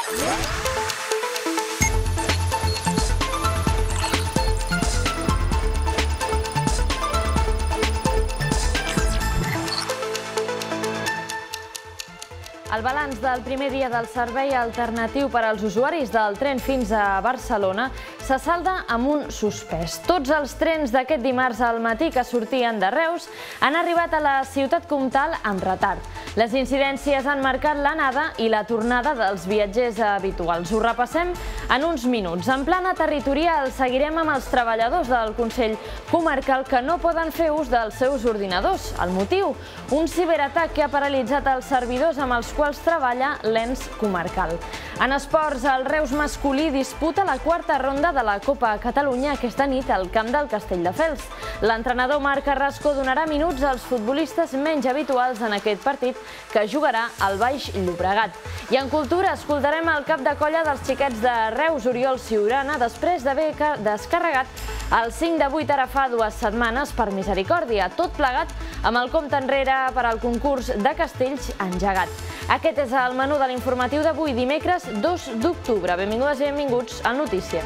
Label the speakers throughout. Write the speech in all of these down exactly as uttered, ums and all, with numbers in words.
Speaker 1: El balanç del primer dia del servei alternatiu per als usuaris del tren fins a Barcelona se salda amb un suspès. Tots els trens d'aquest dimarts al matí que sortien de Reus han arribat a la ciutat comtal amb retard. Les incidències han marcat l'anada i la tornada dels viatgers habituals. Ho repassem en uns minuts. En plana territorial seguirem amb els treballadors del Consell Comarcal que no poden fer ús dels seus ordinadors. El motiu? Un ciberatac que ha paralitzat els servidors amb els quals treballa l'ens comarcal. En esports, el Reus masculí disputa la quarta ronda de la Copa Catalunya aquesta nit al camp del Castelldefels. L'entrenador Marc Carrasco donarà minuts als futbolistes menys habituals en aquest partit que jugarà al Baix Llobregat. I en cultura escoltarem el cap de colla dels xiquets de Reus, Oriol Ciurana, després d'haver descarregat el cinc de vuit ara fa dues setmanes per Misericòrdia, tot plegat amb el compte enrere per al concurs de castells engegat. Aquest és el menú de l'informatiu d'avui, dimecres dos d'octubre. Benvingudes i benvinguts al Notícia.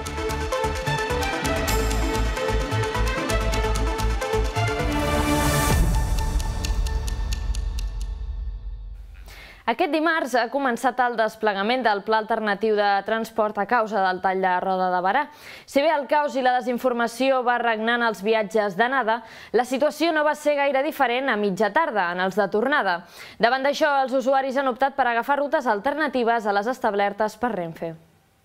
Speaker 1: Aquest dimarts ha començat el desplegament del Pla Alternatiu de Transport a causa del tall de Roda de Berà. Si bé el caos i la desinformació va regnant als viatges d'anada, la situació no va ser gaire diferent a mitja tarda, en els de tornada. Davant d'això, els usuaris han optat per agafar rutes alternatives a les establertes per Renfe.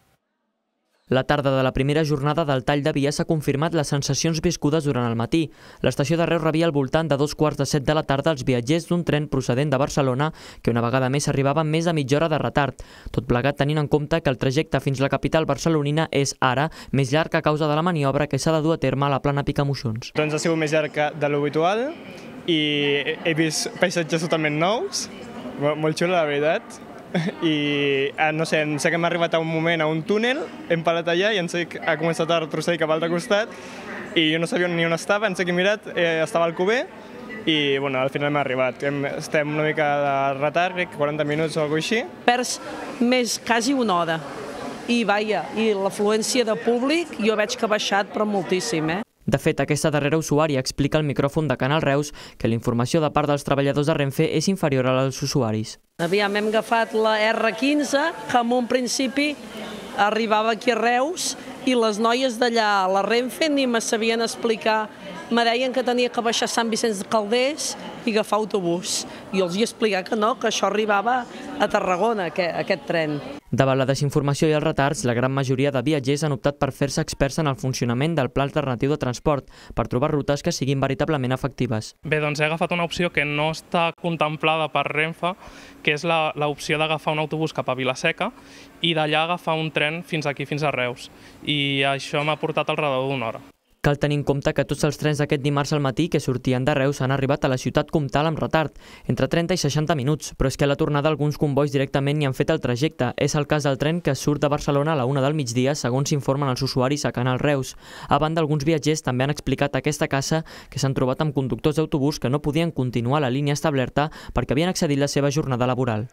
Speaker 2: La tarda de la primera jornada del tall de via s'ha confirmat les sensacions viscudes durant el matí. L'estació de Reus rebia al voltant de dos quarts de set de la tarda els viatgers d'un tren procedent de Barcelona que una vegada més arribava amb més de mitja hora de retard. Tot plegat tenint en compte que el trajecte fins a la capital barcelonina és ara més llarg a causa de la maniobra que s'ha de dur a terme a la plana Picamoixons.
Speaker 3: Doncs ha sigut més llarg de l'habitual i he vist paisatges totalment nous, molt xulo la veritat. I no sé, sé que hem arribat a un moment, a un túnel, hem parat allà i Enric ha començat a retrocedir cap a l'altre costat i jo no sabia ni on estava, Enric he mirat, eh, estava al Cuber i bueno, al final hem arribat. Hem, estem una mica de retard, crec, quaranta minuts o alguna cosa així.
Speaker 4: Perds més quasi una hora i vaja, i l'afluència de públic jo veig que ha baixat però moltíssim, eh?
Speaker 2: De fet, aquesta darrera usuària explica al micròfon de Canal Reus que la informació de part dels treballadors de Renfe és inferior a la dels usuaris.
Speaker 4: Aviam, hem agafat la erre quinze, que en un principi arribava aquí a Reus i les noies d'allà a la Renfe ni me sabien explicar. Me deien que tenia que baixar a Sant Vicenç de Calders i agafar autobús. I els he explicat que no, que això arribava a Tarragona, aquest tren.
Speaker 2: Davant la desinformació i els retards, la gran majoria de viatgers han optat per fer-se experts en el funcionament del Pla Alternatiu de Transport per trobar rutes que siguin veritablement efectives.
Speaker 5: Bé, doncs he agafat una opció que no està contemplada per Renfe, que és l'opció d'agafar un autobús cap a Vila-seca i d'allà agafar un tren fins aquí, fins a Reus. I això m'ha portat al redador d'una hora.
Speaker 2: Cal tenir en compte que tots els trens d'aquest dimarts al matí que sortien de Reus han arribat a la ciutat comtal amb retard, entre trenta i seixanta minuts, però és que a la tornada alguns combois directament ni han fet el trajecte. És el cas del tren que surt de Barcelona a la una del migdia, segons s'informen els usuaris a Canal Reus. A banda, alguns viatgers també han explicat a aquesta casa que s'han trobat amb conductors d'autobús que no podien continuar la línia establerta perquè havien excedit la seva jornada laboral.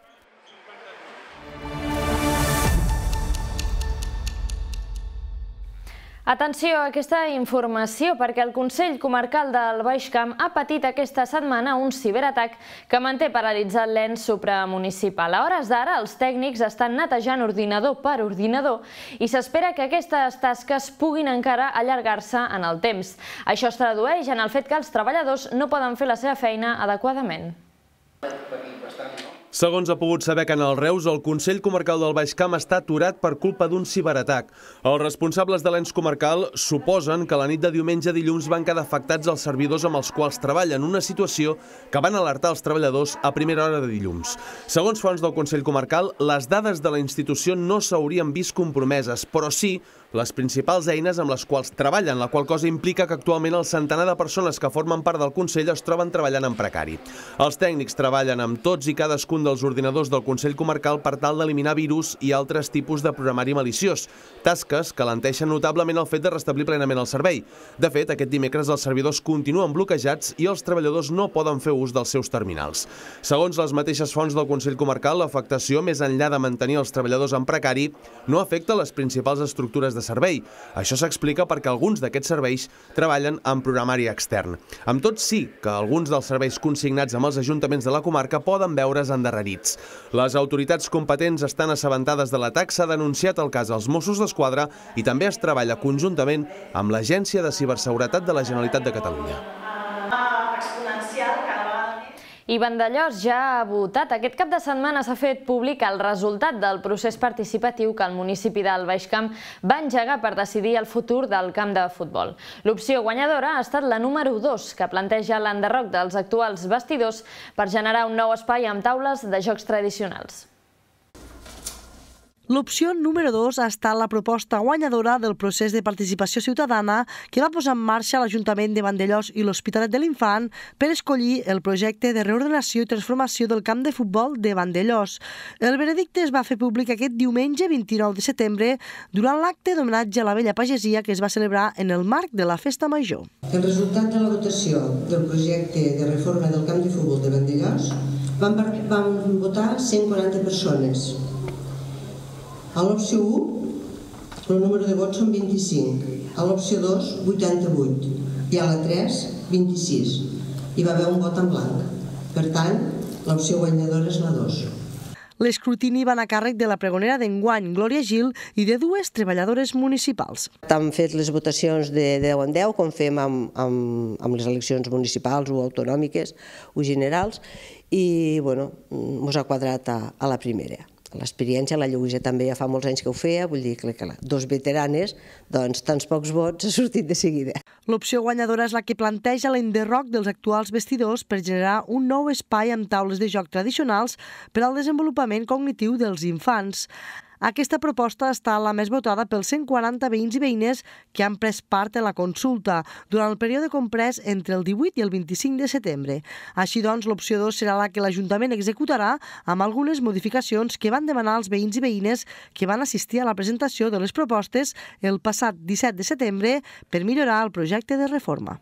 Speaker 1: Atenció a aquesta informació perquè el Consell Comarcal del Baix Camp ha patit aquesta setmana un ciberatac que manté paralitzat l'ens supramunicipal. A hores d'ara, els tècnics estan netejant ordinador per ordinador i s'espera que aquestes tasques puguin encara allargar-se en el temps. Això es tradueix en el fet que els treballadors no poden fer la seva feina adequadament.
Speaker 6: Segons ha pogut saber Canal Reus, el Consell Comarcal del Baix Camp està aturat per culpa d'un ciberatac. Els responsables de l'ens comarcal suposen que la nit de diumenge a dilluns van quedar afectats els servidors amb els quals treballen, una situació que van alertar els treballadors a primera hora de dilluns. Segons fonts del Consell Comarcal, les dades de la institució no s'haurien vist compromeses, però sí les principals eines amb les quals treballen, la qual cosa implica que actualment el centenar de persones que formen part del Consell es troben treballant en precari. Els tècnics treballen amb tots i cadascun dels ordinadors del Consell Comarcal per tal d'eliminar virus i altres tipus de programari maliciós, tasques que alenteixen notablement el fet de restablir plenament el servei. De fet, aquest dimecres els servidors continuen bloquejats i els treballadors no poden fer ús dels seus terminals. Segons les mateixes fonts del Consell Comarcal, l'afectació, més enllà de mantenir els treballadors en precari, no afecta les principals estructures de servei. Això s'explica perquè alguns d'aquests serveis treballen en programari extern. Amb tot, sí que alguns dels serveis consignats amb els ajuntaments de la comarca poden veure's endarrerits. Les autoritats competents estan assabentades de l'atac, s'ha denunciat el cas als Mossos d'Esquadra i també es treballa conjuntament amb l'Agència de Ciberseguretat de la Generalitat de Catalunya.
Speaker 1: I Vandellòs ja ha votat. Aquest cap de setmana s'ha fet públic el resultat del procés participatiu que el municipi del Baix Camp va engegar per decidir el futur del camp de futbol. L'opció guanyadora ha estat la número dos, que planteja l'enderroc dels actuals vestidors per generar un nou espai amb taules de jocs tradicionals.
Speaker 7: L'opció número dos ha estat la proposta guanyadora del procés de participació ciutadana que va posar en marxa l'Ajuntament de Vandellòs i l'Hospitalet de l'Infant per escollir el projecte de reordenació i transformació del camp de futbol de Vandellòs. El veredicte es va fer públic aquest diumenge vint-i-nou de setembre durant l'acte d'homenatge a la vella pagesia que es va celebrar en el marc de la Festa Major.
Speaker 8: El resultat de la votació del projecte de reforma del camp de futbol de Vandellòs van, van votar cent quaranta persones. A l'opció u, el número de vots són vint-i-cinc, a l'opció dos, vuitanta-vuit, i a la tres, vint-i-sis. Hi va haver un vot en blanc. Per tant, l'opció guanyadora és la dos.
Speaker 7: L'escrutini va anar a càrrec de la pregonera d'enguany, Glòria Gil, i de dues treballadores municipals.
Speaker 9: Hem fet les votacions de deu en deu, com fem amb, amb, amb les eleccions municipals o autonòmiques o generals, i bueno, ens ha quadrat a, a la primera. L'experiència, la Lluïsa també ja fa molts anys que ho feia, vull dir que dos veteranes, doncs tants pocs vots ha sortit de seguida.
Speaker 7: L'opció guanyadora és la que planteja l'enderroc dels actuals vestidors per generar un nou espai amb taules de joc tradicionals per al desenvolupament cognitiu dels infants. Aquesta proposta està la més votada pels cent quaranta veïns i veïnes que han pres part en la consulta durant el període comprès entre el divuit i el vint-i-cinc de setembre. Així doncs, l'opció dos serà la que l'Ajuntament executarà amb algunes modificacions que van demanar els veïns i veïnes que van assistir a la presentació de les propostes el passat disset de setembre per millorar el projecte de reforma.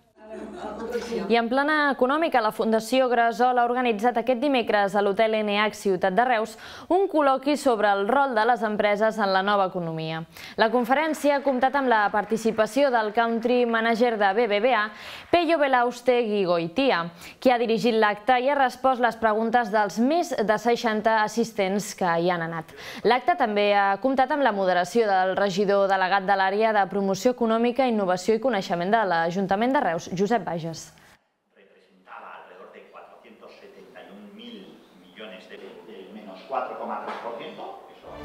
Speaker 1: I en plana econòmica, la Fundació Gresol ha organitzat aquest dimecres a l'Hotel N H Ciutat de Reus un col·loqui sobre el rol de les empreses en la nova economia. La conferència ha comptat amb la participació del country manager de B B V A, Pello Belaustegui Goitia, qui ha dirigit l'acte i ha respost les preguntes dels més de seixanta assistents que hi han anat. L'acte també ha comptat amb la moderació del regidor delegat de l'àrea de promoció econòmica, innovació i coneixement de l'Ajuntament de Reus, Josep Bages.
Speaker 10: Representaba alrededor de cuatrocientos setenta y un mil millones de, de menos cuatro coma tres por ciento.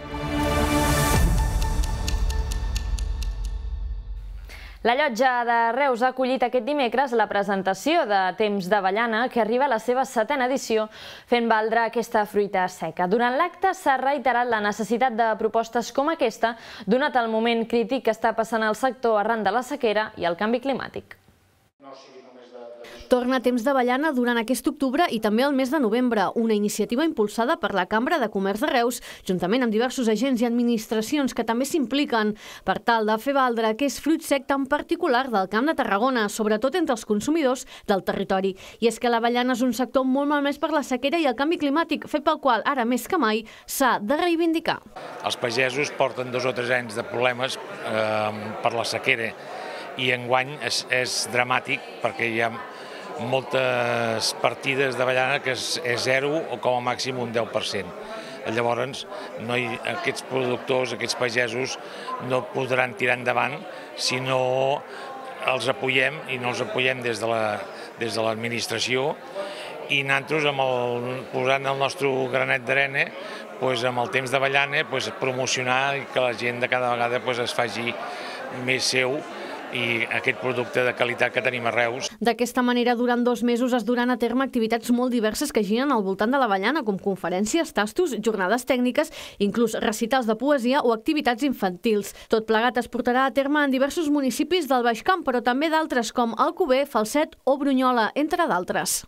Speaker 1: La Llotja de Reus ha acollit aquest dimecres la presentació de Temps d'Avellana, que arriba a la seva setena edició, fent valdre aquesta fruita seca. Durant l'acte s'ha reiterat la necessitat de propostes com aquesta, donat el moment crític que està passant el sector arran de la sequera i el canvi climàtic.
Speaker 11: Torna Temps d'Avellana durant aquest octubre i també el mes de novembre, una iniciativa impulsada per la Cambra de Comerç de Reus, juntament amb diversos agents i administracions que també s'impliquen per tal de fer valdre aquest fruit sec tan particular del Camp de Tarragona, sobretot entre els consumidors del territori. I és que l'avellana és un sector molt malmès per la sequera i el canvi climàtic, fet pel qual ara més que mai s'ha de reivindicar.
Speaker 12: Els pagesos porten dos o tres anys de problemes eh, per la sequera i enguany és, és dramàtic perquè hi ha moltes partides d'avellana que és, és zero o com a màxim un deu per cent. Llavors, no hi, aquests productors, aquests pagesos no podran tirar endavant si no els apoyem i no els apoyem des de la, des de l'administració i nosaltres, amb el, posant el nostre granet d'arena, doncs, amb el Temps d'Avellana, doncs, promocionar i que la gent de cada vegada doncs, es faci més seu i aquest producte de qualitat que tenim a Reus.
Speaker 11: D'aquesta manera, durant dos mesos es duran a terme activitats molt diverses que giren al voltant de l'Avellana, com conferències, tastos, jornades tècniques, inclús recitals de poesia o activitats infantils. Tot plegat es portarà a terme en diversos municipis del Baix Camp, però també d'altres com Alcover, Falset o Brunyola, entre d'altres.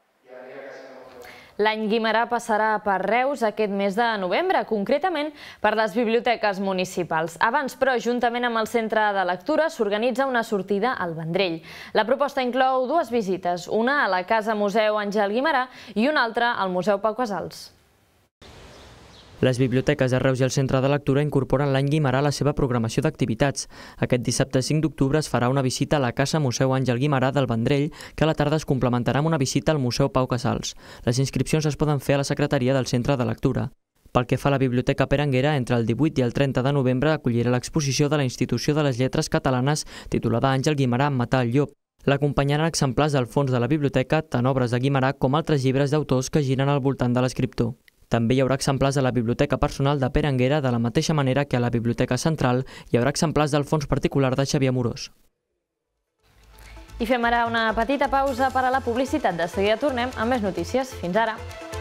Speaker 1: L'any Guimerà passarà per Reus aquest mes de novembre, concretament per les biblioteques municipals. Abans, però, juntament amb el Centre de Lectura, s'organitza una sortida al Vendrell. La proposta inclou dues visites, una a la Casa Museu Àngel Guimerà i una altra al Museu Pau Casals.
Speaker 2: Les biblioteques de Reus i el Centre de Lectura incorporen l'any Guimerà a la seva programació d'activitats. Aquest dissabte cinc d'octubre es farà una visita a la Casa Museu Àngel Guimerà del Vendrell, que a la tarda es complementarà amb una visita al Museu Pau Casals. Les inscripcions es poden fer a la secretaria del Centre de Lectura. Pel que fa a la Biblioteca Peranguera, entre el divuit i el trenta de novembre acollirà l'exposició de la Institució de les Lletres Catalanes titulada Àngel Guimerà, Matar el llop. L'acompanyaran exemplars del fons de la biblioteca, tant obres de Guimerà com altres llibres d'autors que giren al voltant de l'escriptor. També hi haurà exemplars de la Biblioteca Personal de Peranguera, de la mateixa manera que a la Biblioteca Central hi haurà exemplars del fons particular de Xavier Amorós.
Speaker 1: I fem ara una petita pausa per a la publicitat. De seguida tornem amb més notícies. Fins ara.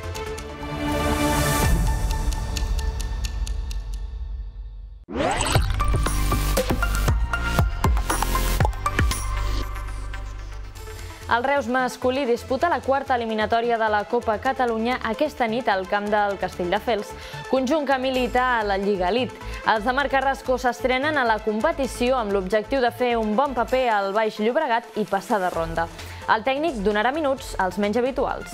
Speaker 1: El Reus masculí disputa la quarta eliminatòria de la Copa Catalunya aquesta nit al camp del Castelldefels, conjunt que milita a la Lliga Elite. Els de Marc Carrasco s'estrenen a la competició amb l'objectiu de fer un bon paper al Baix Llobregat i passar de ronda. El tècnic donarà minuts als menys habituals.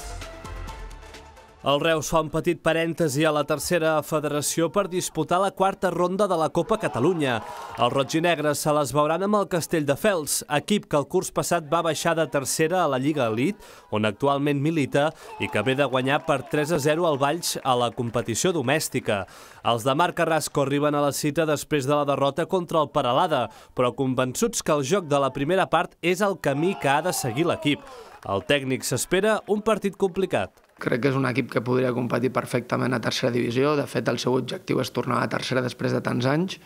Speaker 6: El Reus fa un petit parèntesi a la tercera federació per disputar la quarta ronda de la Copa Catalunya. Els rotginegres se les veuran amb el Castelldefels, equip que el curs passat va baixar de tercera a la Lliga Elite, on actualment milita, i que ve de guanyar per tres a zero al Valls a la competició domèstica. Els de Marc Carrasco arriben a la cita després de la derrota contra el Peralada, però convençuts que el joc de la primera part és el camí que ha de seguir l'equip. El tècnic s'espera un partit complicat.
Speaker 13: Crec que és un equip que podria competir perfectament a tercera divisió. De fet, el seu objectiu és tornar a la tercera després de tants anys.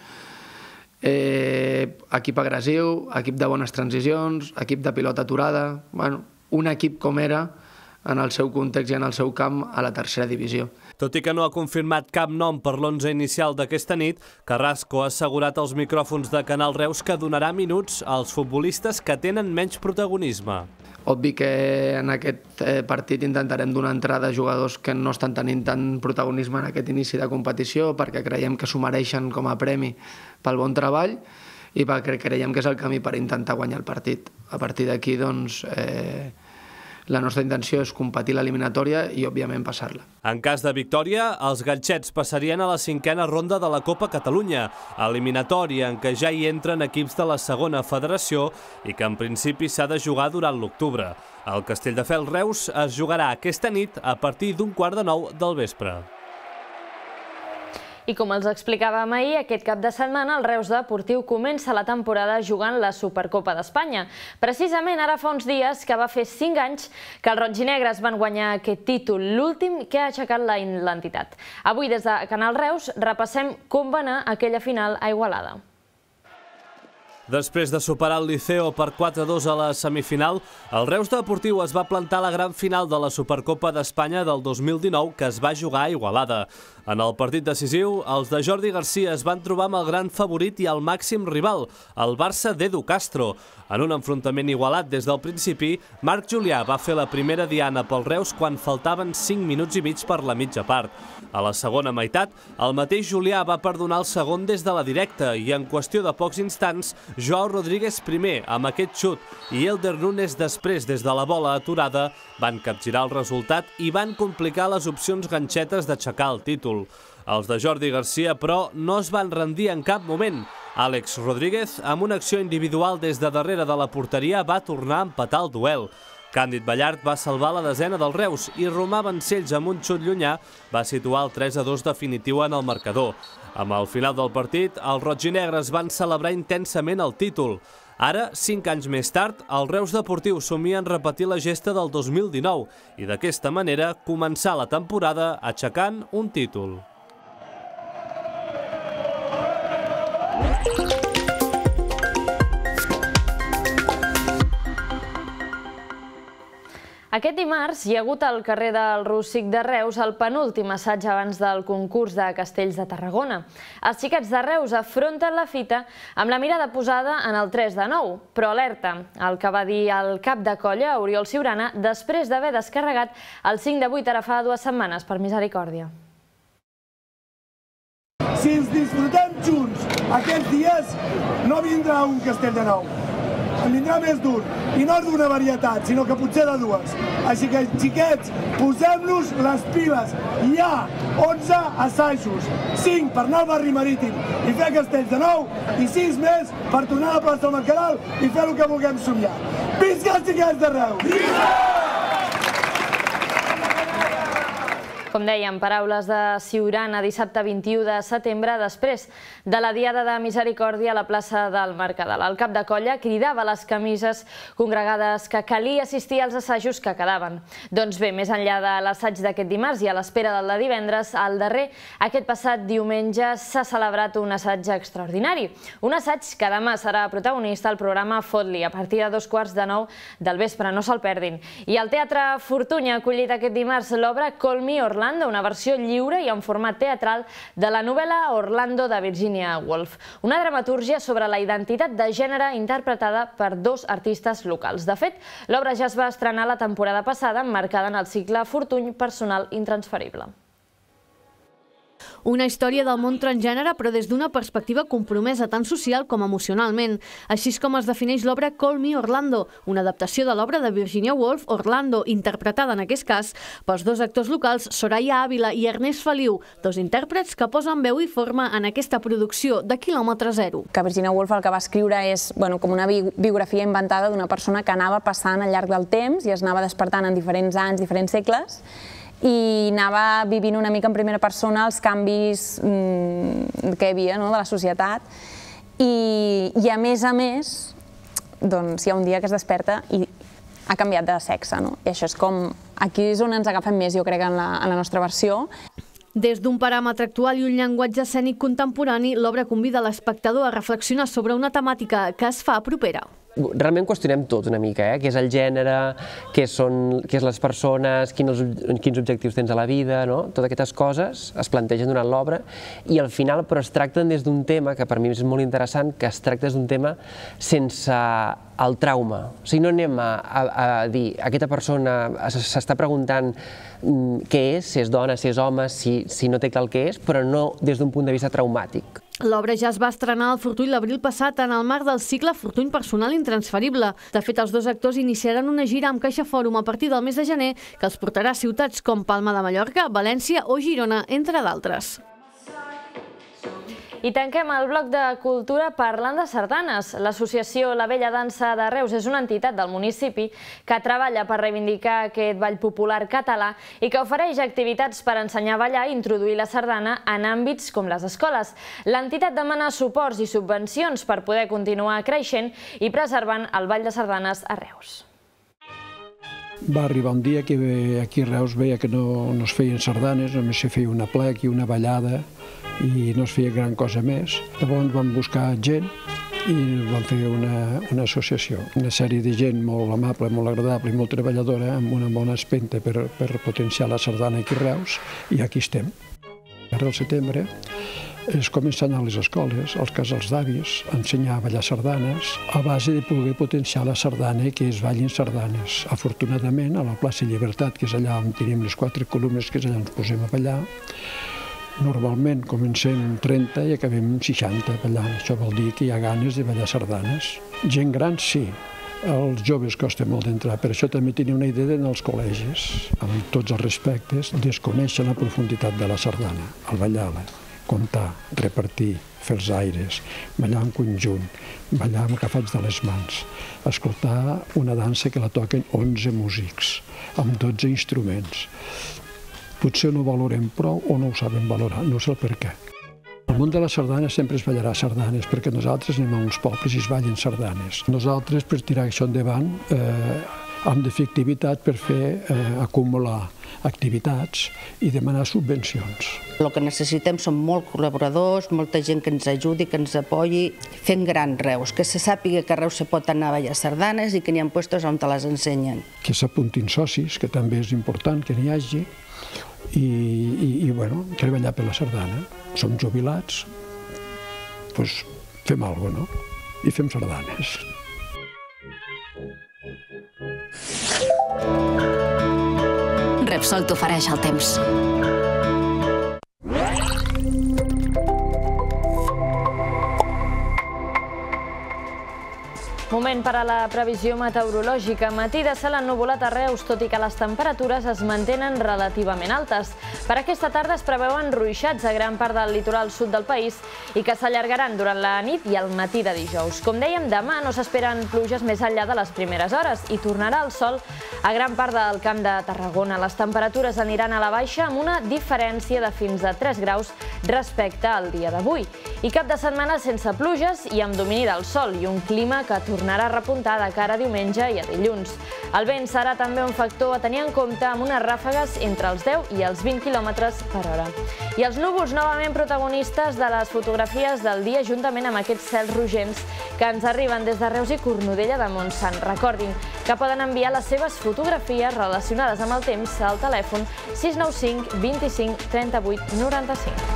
Speaker 13: Eh, equip agressiu, equip de bones transicions, equip de pilota aturada. Bueno, un equip com era en el seu context i en el seu camp a la tercera divisió.
Speaker 6: Tot i que no ha confirmat cap nom per l'onze inicial d'aquesta nit, Carrasco ha assegurat als micròfons de Canal Reus que donarà minuts als futbolistes que tenen menys protagonisme.
Speaker 13: Obvi que en aquest partit intentarem donar entrada a jugadors que no estan tenint tant protagonisme en aquest inici de competició perquè creiem que s'ho mereixen com a premi pel bon treball i perquè creiem que és el camí per intentar guanyar el partit. A partir d'aquí, doncs, eh, la nostra intenció és competir l'eliminatòria i, òbviament, passar-la.
Speaker 6: En cas de victòria, els ganxets passarien a la cinquena ronda de la Copa Catalunya, eliminatòria en què ja hi entren equips de la segona federació i que en principi s'ha de jugar durant l'octubre. El Castelldefels Reus es jugarà aquesta nit a partir d'un quart de nou del vespre.
Speaker 1: I com els explicàvem ahir, aquest cap de setmana el Reus Deportiu comença la temporada jugant la Supercopa d'Espanya. Precisament ara fa uns dies que va fer cinc anys que els rotginegres van guanyar aquest títol, l'últim que ha aixecat l'entitat. Avui des de Canal Reus repassem com va anar aquella final a Igualada.
Speaker 6: Després de superar el Liceo per quatre a dos a la semifinal, el Reus Deportiu es va plantar a la gran final de la Supercopa d'Espanya del dos mil dinou que es va jugar a Igualada. En el partit decisiu, els de Jordi Garcia es van trobar amb el gran favorit i el màxim rival, el Barça d'Edu Castro. En un enfrontament igualat des del principi, Marc Julià va fer la primera diana pel Reus quan faltaven cinc minuts i mig per la mitja part. A la segona meitat, el mateix Julià va perdonar el segon des de la directa i en qüestió de pocs instants, Joao Rodríguez primer amb aquest xut i Elder Núñez després des de la bola aturada van capgirar el resultat i van complicar les opcions ganxetes d'aixecar el títol. Els de Jordi Garcia, però, no es van rendir en cap moment. Àlex Rodríguez, amb una acció individual des de darrere de la porteria, va tornar a empatar el duel. Càndid Ballart va salvar la desena del Reus i Romà Vancells, amb un xut llunyà, va situar el tres a dos definitiu en el marcador. Amb el final del partit, els rotginegres van celebrar intensament el títol. Ara, cinc anys més tard, el Reus Deportiu somia en repetir la gesta del dos mil dinou i d'aquesta manera començar la temporada aixecant un títol.
Speaker 1: Aquest dimarts hi ha hagut al carrer del Rússic de Reus el penúltim assaig abans del concurs de Castells de Tarragona. Els xiquets de Reus afronten la fita amb la mirada posada en el tres de nou, però alerta, el que va dir el cap de colla, Oriol Siurana, després d'haver descarregat el cinc de vuit ara fa dues setmanes per Misericòrdia.
Speaker 14: Si ens disfrutem junts aquests dies, no vindrà un castell de nou. En vindrà més d'un, i no d'una varietat, sinó que potser de dues. Així que, xiquets, posem-nos les piles. Hi ha onze assajos, cinc per anar al barri marítim i fer castells de nou, i sis més per tornar a la plaça del Mercadal i fer el que vulguem somiar. Visca els xiquets de Reus! Visca!
Speaker 1: Com dèiem, paraules de Siurana dissabte vint-i-u de setembre, després de la Diada de Misericòrdia a la plaça del Mercadal. El cap de colla cridava a les camises congregades que calia assistir als assajos que quedaven. Doncs bé, més enllà de l'assaig d'aquest dimarts i a l'espera del de divendres, al darrer, aquest passat diumenge s'ha celebrat un assaig extraordinari. Un assaig que demà serà protagonista al programa Fot-li, a partir de dos quarts de nou del vespre, no se'l perdin. I el Teatre Fortuny ha acollit aquest dimarts l'obra Call Me Orlando, una versió lliure i en format teatral de la novel·la Orlando de Virginia Woolf, una dramatúrgia sobre la identitat de gènere interpretada per dos artistes locals. De fet, l'obra ja es va estrenar la temporada passada, emmarcada en el cicle Fortuny personal intransferible.
Speaker 11: Una història del món transgènere, però des d'una perspectiva compromesa tant social com emocionalment. Així és com es defineix l'obra Call Me Orlando, una adaptació de l'obra de Virginia Woolf, Orlando, interpretada en aquest cas pels dos actors locals Soraya Ávila i Ernest Feliu, dos intèrprets que posen veu i forma en aquesta producció de quilòmetre zero.
Speaker 15: Que Virginia Woolf el que va escriure és com una biografia inventada d'una persona que anava passant al llarg del temps i es anava despertant en diferents anys, diferents segles, i anava vivint una mica en primera persona els canvis que hi havia de la societat. I a més a més, hi ha un dia que es desperta i ha canviat de sexe. I això és com, aquí és on ens agafem més, jo crec, en la nostra versió.
Speaker 11: Des d'un paràmetre actual i un llenguatge escènic contemporani, l'obra convida l'espectador a reflexionar sobre una temàtica que es fa propera.
Speaker 16: Realment qüestionem tot una mica, què és el gènere, què són les persones, quins objectius tens a la vida, totes aquestes coses es plantegen durant l'obra i al final però es tracten des d'un tema que per mi és molt interessant, que es tracta des d'un tema sense el trauma. O sigui, no anem a dir, aquesta persona s'està preguntant què és, si és dona, si és home, si no té clar el que és, però no des d'un punt de vista traumàtic.
Speaker 11: L'obra ja es va estrenar al Fortuny l'abril passat en el marc del cicle Fortuny personal intransferible. De fet, els dos actors iniciaran una gira amb Caixa Fòrum a partir del mes de gener que els portarà a ciutats com Palma de Mallorca, València o Girona, entre d'altres.
Speaker 1: I tanquem el bloc de cultura parlant de sardanes. L'associació La Vella Dansa de Reus és una entitat del municipi que treballa per reivindicar aquest ball popular català i que ofereix activitats per ensenyar a ballar i introduir la sardana en àmbits com les escoles. L'entitat demana suports i subvencions per poder continuar creixent i preservant el ball de sardanes a Reus.
Speaker 17: Va arribar un dia que aquí a Reus veia que no es feien sardanes, només se feia una plec i una ballada i no es feia gran cosa més. Llavors vam buscar gent i vam fer una associació. Una sèrie de gent molt amable, molt agradable i molt treballadora, amb una bona espenta per potenciar la sardana aquí a Reus, i aquí estem. Ara al setembre és començar a anar a les escoles, als casals d'avis, a ensenyar a ballar sardanes, a base de poder potenciar la sardana i que es ballin sardanes. Afortunadament, a la plaça Llibertat, que és allà on tenim les quatre columnes, que és allà on ens posem a ballar, normalment comencem trenta i acabem seixanta ballant. Això vol dir que hi ha ganes de ballar sardanes. Gent gran, sí. Els joves costa molt d'entrar, per això també tenia una idea d'anar als col·legis, amb tots els respectes, desconèixer la profunditat de la sardana, al ballar-la, comptar, repartir, fer els aires, ballar en conjunt, ballar amb agafats de les mans, escoltar una dansa que la toquen onze músics, amb dotze instruments. Potser no valorem prou o no ho sabem valorar, no sé el per què. El món de la sardana sempre es ballarà sardanes, perquè nosaltres anem a uns pobles i es ballen sardanes. Nosaltres, per tirar això endavant, hem de fer activitat per fer acumular activitats i demanar subvencions.
Speaker 18: El que necessitem són molts col·laboradors, molta gent que ens ajudi, que ens apoyi, fent gran Reus, que se sàpiga que a Reus se pot anar a ballar sardanes i que n'hi ha puestos on te les ensenyen.
Speaker 17: Que s'apuntin socis, que també és important que n'hi hagi, i, i, i bueno, treballar per la sardana. Som jubilats, doncs fem alguna cosa, no? I fem sardanes.
Speaker 19: Repsol t'ofereix el temps.
Speaker 1: Moment per a la previsió meteorològica. Matí de cel ennuvolat a Reus, tot i que les temperatures es mantenen relativament altes. Per aquesta tarda es preveuen ruixats a gran part del litoral sud del país i que s'allargaran durant la nit i el matí de dijous. Com dèiem, demà no s'esperen pluges més enllà de les primeres hores i tornarà el sol a gran part del Camp de Tarragona. Les temperatures aniran a la baixa amb una diferència de fins a tres graus respecte al dia d'avui. I cap de setmana sense pluges i amb domini del sol i un clima que tornarà a repuntar de cara a diumenge i a dilluns. El vent serà també un factor a tenir en compte amb unes ràfegues entre els deu i els vint quilòmetres per hora. I els núvols novament protagonistes de les fotografies del dia juntament amb aquests cels rogents que ens arriben des de Reus i Cornudella de Montsant. Recordin que poden enviar les seves fotografies relacionades amb el temps al telèfon sis nou cinc vint-i-cinc trenta-vuit noranta-cinc.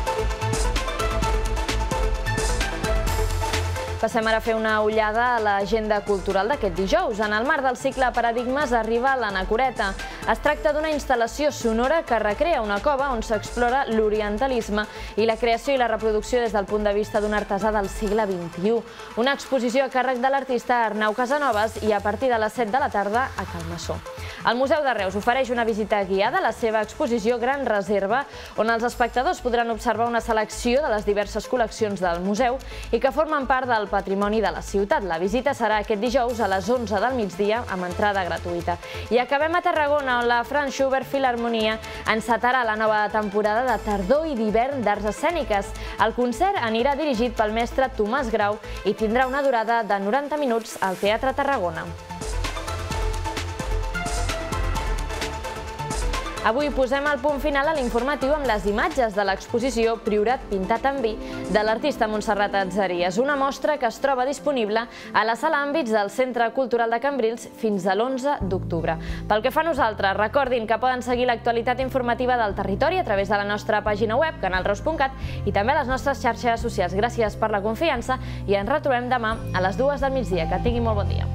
Speaker 1: Passem ara a fer una ullada a l'agenda cultural d'aquest dijous. En el marc del cicle Paradigmes arriba l'Anacoreta. Es tracta d'una instal·lació sonora que recrea una cova on s'explora l'orientalisme i la creació i la reproducció des del punt de vista d'un artesà del segle vint-i-u. Una exposició a càrrec de l'artista Arnau Casanovas i a partir de les set de la tarda a Calmassó. El Museu de Reus ofereix una visita guiada a la seva exposició Gran Reserva, on els espectadors podran observar una selecció de les diverses col·leccions del museu i que formen part del patrimoni de la ciutat. La visita serà aquest dijous a les onze del migdia amb entrada gratuïta. I acabem a Tarragona, on la Franz Schubert Filharmonia encetarà la nova temporada de tardor i d'hivern d'arts escèniques. El concert anirà dirigit pel mestre Tomàs Grau i tindrà una durada de noranta minuts al Teatre Tarragona. Avui posem el punt final a l'informatiu amb les imatges de l'exposició Priorat pintat en vi de l'artista Montserrat Atzeries, una mostra que es troba disponible a la sala Àmbits del Centre Cultural de Cambrils fins a l'onze d'octubre. Pel que fa a nosaltres, recordin que poden seguir l'actualitat informativa del territori a través de la nostra pàgina web, canalreus punt cat, i també a les nostres xarxes socials. Gràcies per la confiança i ens retrobem demà a les dues del migdia. Que tingui molt bon dia.